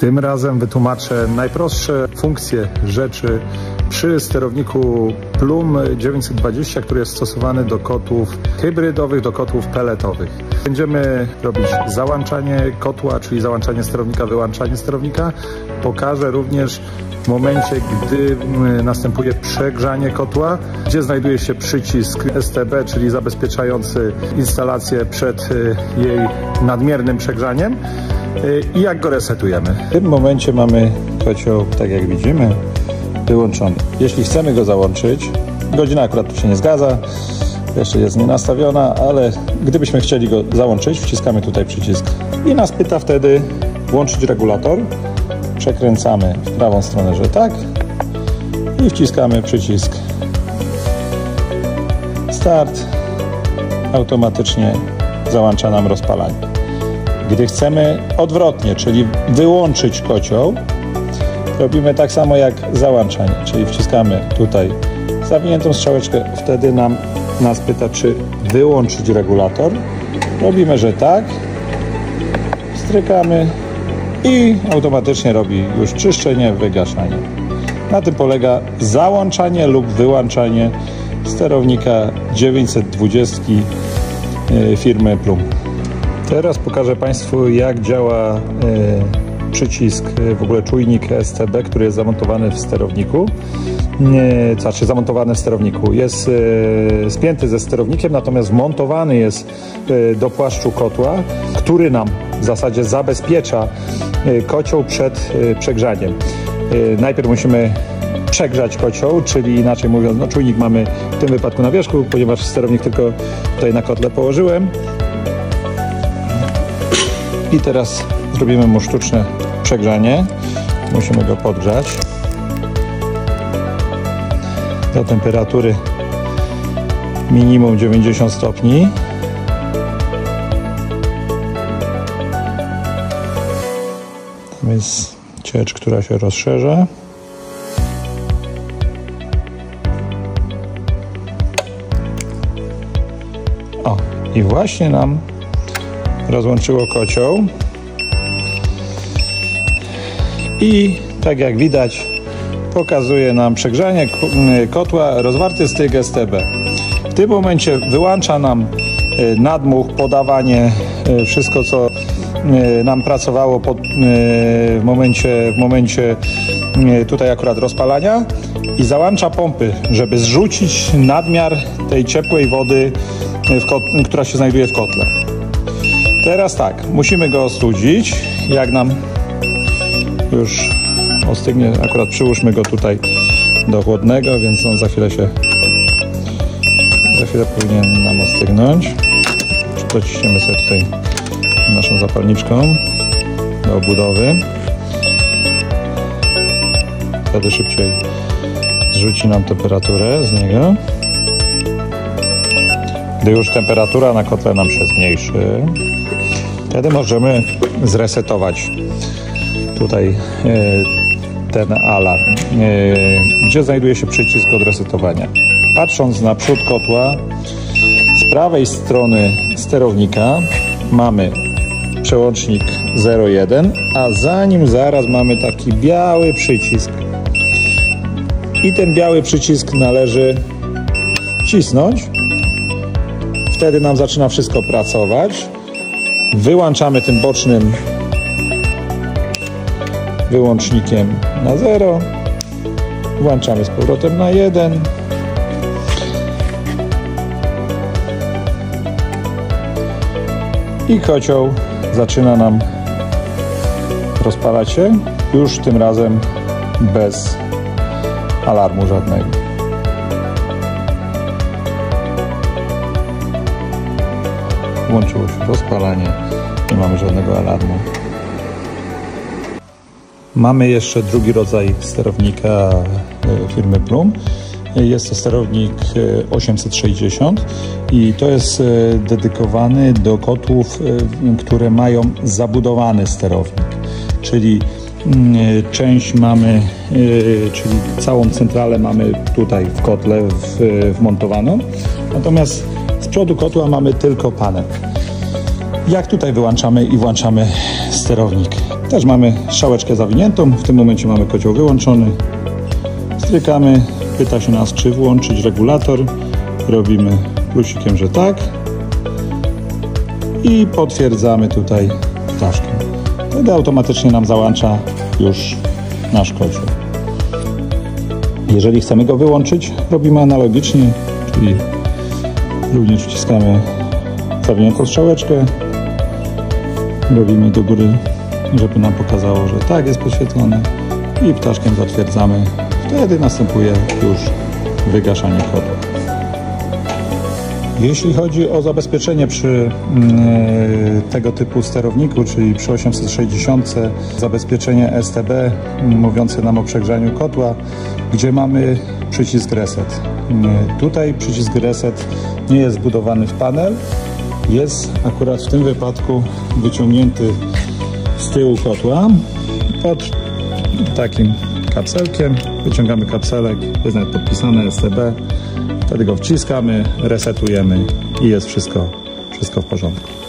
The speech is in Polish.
Tym razem wytłumaczę najprostsze funkcje rzeczy przy sterowniku Plum 920, który jest stosowany do kotłów hybrydowych, do kotłów pelletowych. Będziemy robić załączanie kotła, czyli załączanie sterownika, wyłączanie sterownika. Pokażę również w momencie, gdy następuje przegrzanie kotła, gdzie znajduje się przycisk STB, czyli zabezpieczający instalację przed jej nadmiernym przegrzaniem, i jak go resetujemy. W tym momencie mamy kocioł, tak jak widzimy, wyłączony. Jeśli chcemy go załączyć, godzina akurat tu się nie zgadza, jeszcze jest nienastawiona, ale gdybyśmy chcieli go załączyć, wciskamy tutaj przycisk i nas pyta wtedy włączyć regulator. Przekręcamy w prawą stronę, że tak, i wciskamy przycisk start. Automatycznie załącza nam rozpalanie. Gdy chcemy odwrotnie, czyli wyłączyć kocioł, robimy tak samo jak załączanie, czyli wciskamy tutaj zawiniętą strzałeczkę, wtedy nas pyta, czy wyłączyć regulator. Robimy, że tak, strykamy i automatycznie robi już czyszczenie, wygaszanie. Na tym polega załączanie lub wyłączanie sterownika 920 firmy Plum. Teraz pokażę Państwu, jak działa przycisk, w ogóle czujnik STB, który jest zamontowany w sterowniku. Zamontowany w sterowniku. Jest spięty ze sterownikiem, natomiast wmontowany jest do płaszczu kotła, który nam w zasadzie zabezpiecza kocioł przed przegrzaniem. Najpierw musimy przegrzać kocioł, czyli inaczej mówiąc, czujnik mamy w tym wypadku na wierzchu, ponieważ sterownik tylko tutaj na kotle położyłem. I teraz zrobimy mu sztuczne przegrzanie. Musimy go podgrzać do temperatury minimum 90 stopni. Tam jest ciecz, która się rozszerza. O, i właśnie nam rozłączyło kocioł i tak jak widać pokazuje nam przegrzanie kotła, rozwarty styk STB. W tym momencie wyłącza nam nadmuch, podawanie, wszystko co nam pracowało w momencie tutaj akurat rozpalania, i załącza pompy, żeby zrzucić nadmiar tej ciepłej wody, która się znajduje w kotle. Teraz tak, musimy go ostudzić. Jak nam już ostygnie, akurat przyłóżmy go tutaj do chłodnego, więc on za chwilę powinien nam ostygnąć. Dociśniemy sobie tutaj naszą zapalniczką do obudowy. Wtedy szybciej zrzuci nam temperaturę z niego. Gdy już temperatura na kotle nam się zmniejszy, wtedy możemy zresetować tutaj ten alarm, gdzie znajduje się przycisk od resetowania. Patrząc na przód kotła, z prawej strony sterownika mamy przełącznik 0,1, a za nim zaraz mamy taki biały przycisk. I ten biały przycisk należy wcisnąć. Wtedy nam zaczyna wszystko pracować. Wyłączamy tym bocznym wyłącznikiem na 0. Włączamy z powrotem na 1. I kocioł zaczyna nam rozpalać się. Już tym razem bez alarmu żadnego. Włączyło się rozpalanie, nie mamy żadnego alarmu. Mamy jeszcze drugi rodzaj sterownika firmy Plum. Jest to sterownik 860 i to jest dedykowany do kotłów, które mają zabudowany sterownik, czyli część mamy, czyli całą centralę mamy tutaj w kotle wmontowaną, natomiast z przodu kotła mamy tylko panel. Jak tutaj wyłączamy i włączamy sterownik? Też mamy strzałeczkę zawiniętą, w tym momencie mamy kocioł wyłączony. Strykamy, pyta się nas, czy włączyć regulator. Robimy plusikiem, że tak. I potwierdzamy tutaj ptaszkiem. Wtedy automatycznie nam załącza już nasz kocioł. Jeżeli chcemy go wyłączyć, robimy analogicznie, czyli również wciskamy zawiniętą strzałeczkę. Robimy do góry, żeby nam pokazało, że tak jest podświetlone i ptaszkiem zatwierdzamy. Wtedy następuje już wygaszanie kotła. Jeśli chodzi o zabezpieczenie przy tego typu sterowniku, czyli przy 860, zabezpieczenie STB mówiące nam o przegrzaniu kotła, gdzie mamy przycisk reset. Tutaj przycisk reset nie jest wbudowany w panel, jest akurat w tym wypadku wyciągnięty z tyłu kotła pod takim kapselkiem. Wyciągamy kapselek, jest nawet podpisane STB, wtedy go wciskamy, resetujemy i jest wszystko w porządku.